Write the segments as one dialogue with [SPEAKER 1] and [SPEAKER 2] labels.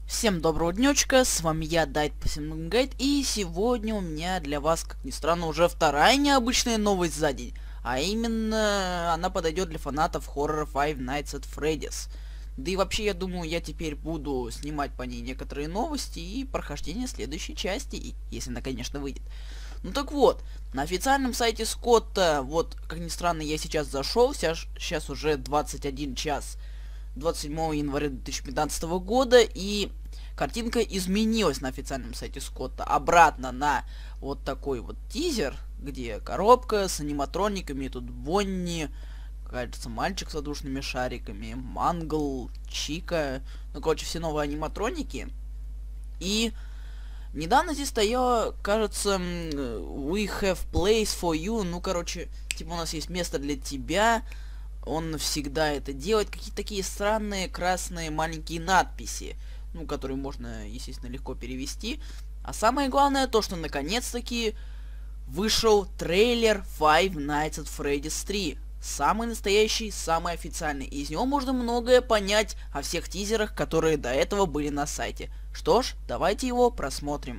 [SPEAKER 1] Всем доброго днёчка, с вами я, Дайт Гайд, и сегодня у меня для вас, как ни странно, уже вторая необычная новость за день. А именно, она подойдет для фанатов хоррора Five Nights at Freddy's. Да и вообще, я думаю, я теперь буду снимать по ней некоторые новости и прохождение следующей части, если она, конечно, выйдет. Ну так вот, на официальном сайте Скотта, вот, как ни странно, я сейчас зашел, сейчас уже 21 час 27 января 2015 года, и картинка изменилась на официальном сайте Скотта обратно на вот такой вот тизер, где коробка с аниматрониками, тут Бонни, кажется, мальчик с воздушными шариками, Мангл, Чика, ну, короче, все новые аниматроники. И недавно здесь стояло, кажется, we have place for you, ну, короче, типа у нас есть место для тебя. Он всегда это делает. Какие-то такие странные красные маленькие надписи, ну, которые можно, естественно, легко перевести. А самое главное то, что наконец-таки вышел трейлер Five Nights at Freddy's 3. Самый настоящий, самый официальный. И из него можно многое понять о всех тизерах, которые до этого были на сайте. Что ж, давайте его просмотрим.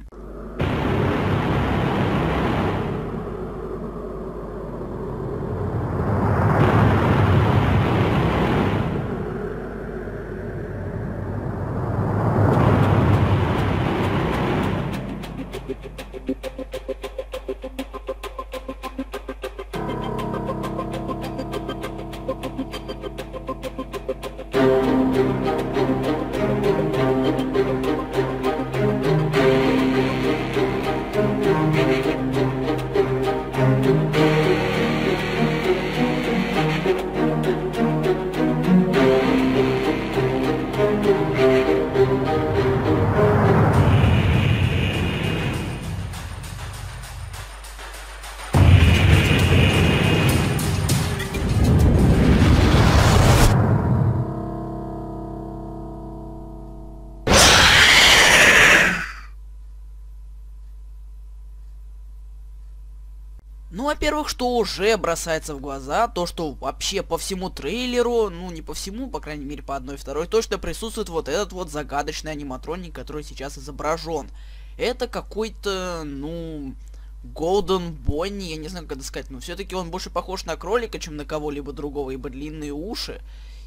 [SPEAKER 1] Ну, во-первых, что уже бросается в глаза, то, что вообще по всему трейлеру, ну, не по всему, по крайней мере, по одной второй, точно присутствует вот этот вот загадочный аниматроник, который сейчас изображен. Это какой-то, ну, Golden Bonnie, я не знаю, как это сказать, но все-таки он больше похож на кролика, чем на кого-либо другого, ибо длинные уши.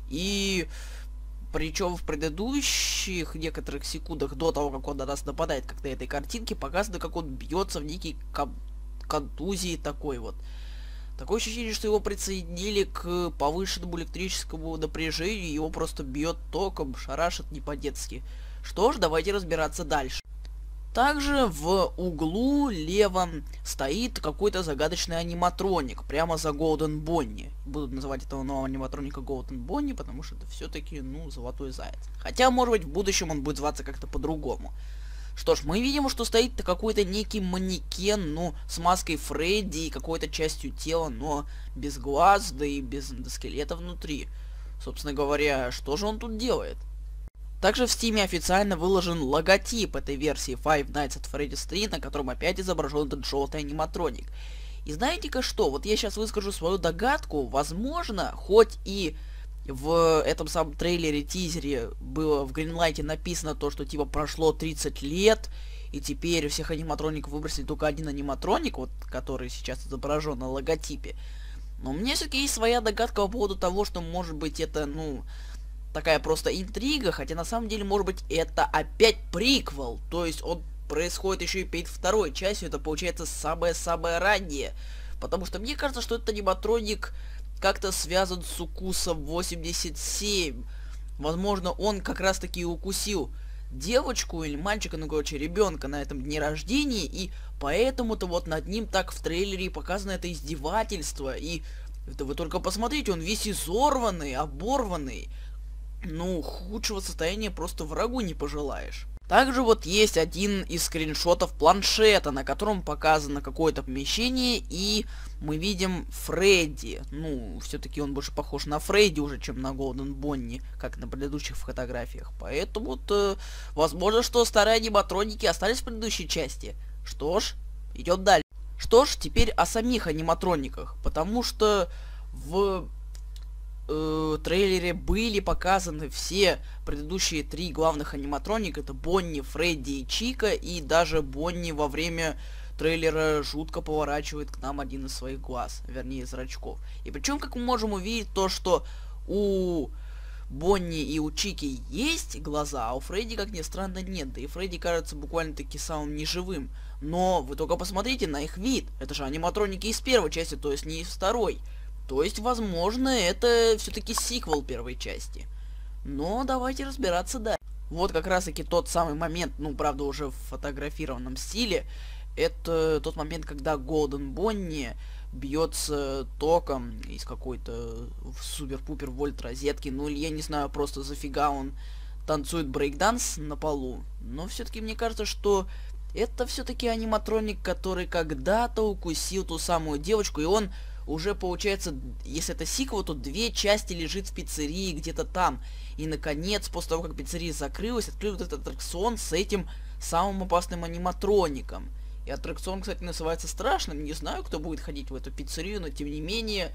[SPEAKER 1] И причем в предыдущих некоторых секундах, до того, как он на нас нападает, как на этой картинке, показано, как он бьется в некий контузии такой вот. Такое ощущение, что его присоединили к повышенному электрическому напряжению, и его просто бьет током, шарашит не по-детски. Что ж, давайте разбираться дальше. Также в углу левом стоит какой-то загадочный аниматроник, прямо за Golden Bonnie. Буду называть этого нового аниматроника Golden Bonnie, потому что это все-таки, ну, золотой заяц. Хотя, может быть, в будущем он будет зваться как-то по-другому. Что ж, мы видим, что стоит какой-то некий манекен, ну, с маской Фредди и какой-то частью тела, но без глаз, да и без скелета внутри. Собственно говоря, что же он тут делает? Также в Steam официально выложен логотип этой версии Five Nights at Freddy's 3, на котором опять изображен этот желтый аниматроник. И знаете-ка что, вот я сейчас выскажу свою догадку, возможно, хоть и в этом самом трейлере, тизере было в Greenlight написано то, что типа прошло 30 лет, и теперь всех аниматроников выбросили только один аниматроник, вот который сейчас изображен на логотипе. Но у меня все-таки есть своя догадка по поводу того, что может быть это, ну, такая просто интрига, хотя на самом деле, может быть, это опять приквел, то есть он происходит еще и перед второй частью, это получается самое-самое раннее. Потому что мне кажется, что этот аниматроник как-то связан с укусом 87. Возможно, он как раз таки укусил девочку или мальчика, ну, короче, ребенка на этом дне рождения, и поэтому-то вот над ним так в трейлере показано это издевательство. И это вы только посмотрите, он весь изорванный, оборванный. Ну, худшего состояния просто врагу не пожелаешь. Также вот есть один из скриншотов планшета, на котором показано какое-то помещение, и мы видим Фредди. Ну, все-таки он больше похож на Фредди уже, чем на Golden Bonnie, как на предыдущих фотографиях. Поэтому-то, возможно, что старые аниматроники остались в предыдущей части. Что ж, идем дальше. Что ж, теперь о самих аниматрониках, потому что в трейлере были показаны все предыдущие 3 главных аниматроника. Это Бонни, Фредди и Чика. И даже Бонни во время трейлера жутко поворачивает к нам один из своих глаз. Вернее, зрачков. И причем, как мы можем увидеть, то, что у Бонни и у Чики есть глаза, а у Фредди, как ни странно, нет. Да и Фредди кажется буквально-таки самым неживым. Но вы только посмотрите на их вид. Это же аниматроники из первой части, то есть не из второй. То есть, возможно, это все-таки сиквел первой части. Но давайте разбираться дальше. Вот как раз-таки тот самый момент, ну, правда, уже в фотографированном стиле. Это тот момент, когда Голден Бонни бьется током из какой-то супер-пупер вольт розетки. Ну, или я не знаю, просто зафига он танцует брейкданс на полу. Но все-таки мне кажется, что это все-таки аниматроник, который когда-то укусил ту самую девочку, и он уже, получается, если это сиквел, то 2 части лежит в пиццерии где-то там. И, наконец, после того, как пиццерия закрылась, открыл вот этот аттракцион с этим самым опасным аниматроником. И аттракцион, кстати, называется Страшным. Не знаю, кто будет ходить в эту пиццерию, но, тем не менее,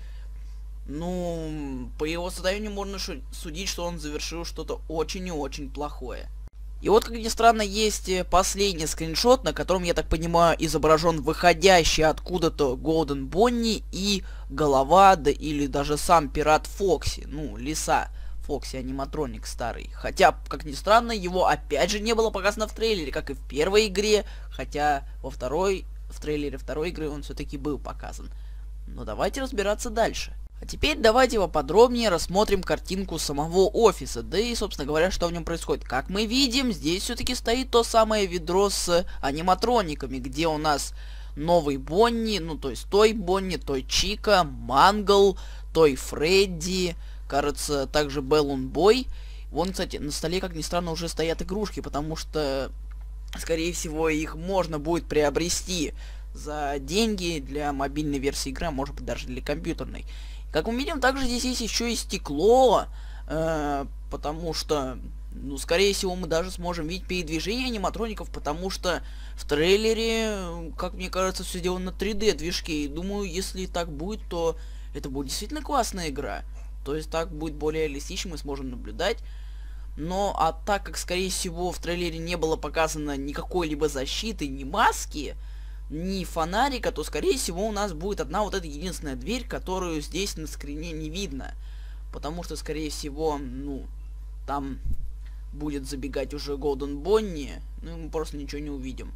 [SPEAKER 1] ну, по его состоянию можно судить, что он завершил что-то очень и очень плохое. И вот, как ни странно, есть последний скриншот, на котором, я так понимаю, изображен выходящий откуда-то Голден Бонни и голова, да или даже сам пират Фокси, ну, лиса Фокси, аниматроник старый. Хотя, как ни странно, его опять же не было показано в трейлере, как и в первой игре, хотя в трейлере второй игры он все-таки был показан. Но давайте разбираться дальше. А теперь давайте поподробнее рассмотрим картинку самого офиса, да и, собственно говоря, что в нем происходит. Как мы видим, здесь все-таки стоит то самое ведро с аниматрониками, где у нас новый Бонни, ну то есть той Бонни, той Чика, Мангл, той Фредди, кажется, также Баллун Бой. Вон, кстати, на столе, как ни странно, уже стоят игрушки, потому что, скорее всего, их можно будет приобрести за деньги для мобильной версии игры, а может быть даже для компьютерной. Как мы видим, также здесь есть еще и стекло, потому что, ну, скорее всего, мы даже сможем видеть передвижение аниматроников, потому что в трейлере, как мне кажется, все сделано на 3D движке. И думаю, если так будет, то это будет действительно классная игра. То есть так будет более реалистично, мы сможем наблюдать. Но, а так как, скорее всего, в трейлере не было показано никакой либо защиты, ни маски, ни фонарика, то, скорее всего, у нас будет одна вот эта единственная дверь, которую здесь на скрине не видно. Потому что, скорее всего, ну, там будет забегать уже Голден Бонни, ну, и мы просто ничего не увидим.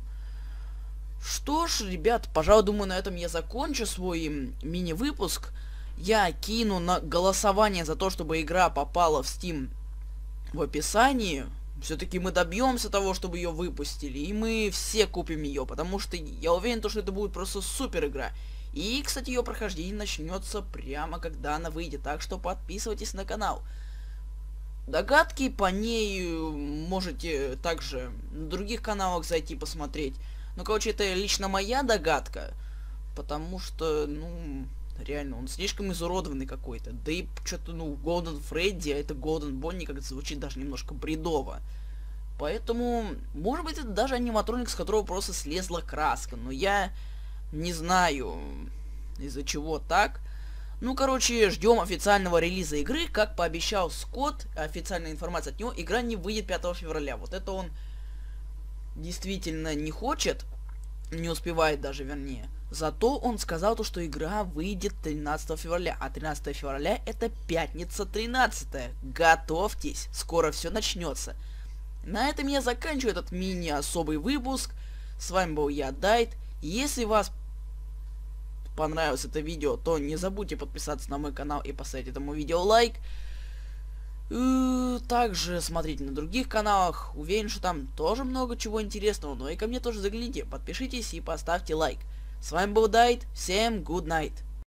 [SPEAKER 1] Что ж, ребят, пожалуй, думаю, на этом я закончу свой мини-выпуск. Я кину на голосование за то, чтобы игра попала в Steam в описании. Все-таки мы добьемся того, чтобы ее выпустили, и мы все купим ее, потому что я уверен, что это будет просто супер игра. И, кстати, ее прохождение начнется прямо когда она выйдет, так что подписывайтесь на канал. Догадки по ней можете также на других каналах зайти посмотреть. Ну, короче, это лично моя догадка, потому что, ну, реально, он слишком изуродованный какой-то. Да и что-то, ну, Голден Фредди, а это Голден Бонни, как-то звучит даже немножко бредово. Поэтому, может быть, это даже аниматроник, с которого просто слезла краска. Но я не знаю, из-за чего так. Ну, короче, ждем официального релиза игры. Как пообещал Скотт, официальная информация от него, игра не выйдет 5 февраля. Вот это он действительно не хочет, не успевает даже, вернее. Зато он сказал то, что игра выйдет 13 февраля. А 13 февраля это пятница 13. Готовьтесь, скоро все начнется. На этом я заканчиваю этот мини-особый выпуск. С вами был я, Дайт. Если вас понравилось это видео, то не забудьте подписаться на мой канал и поставить этому видео лайк. Также смотрите на других каналах. Уверен, что там тоже много чего интересного. Но и ко мне тоже загляните. Подпишитесь и поставьте лайк. С вами был Дайт. Всем good night.